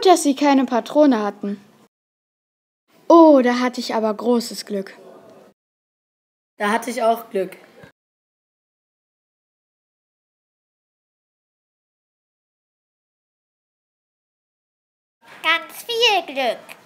Gut, dass sie keine Patrone hatten. Oh, da hatte ich aber großes Glück. Da hatte ich auch Glück. Ganz viel Glück.